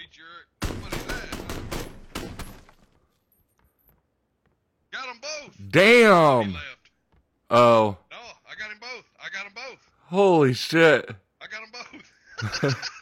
your buddy that. Got them both. He Damn. left. Oh. No, I got him both. I got them both. Holy shit. I got them both.